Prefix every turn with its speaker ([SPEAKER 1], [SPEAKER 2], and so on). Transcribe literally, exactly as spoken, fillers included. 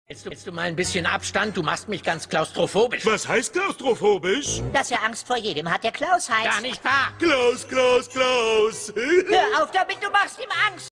[SPEAKER 1] Willst du, willst du mal ein bisschen Abstand? Du machst mich ganz klaustrophobisch.
[SPEAKER 2] Was heißt klaustrophobisch?
[SPEAKER 3] Dass er Angst vor jedem hat, der Klaus heißt.
[SPEAKER 1] Gar nicht wahr.
[SPEAKER 2] Klaus, Klaus, Klaus.
[SPEAKER 3] Hör auf damit, du machst ihm Angst.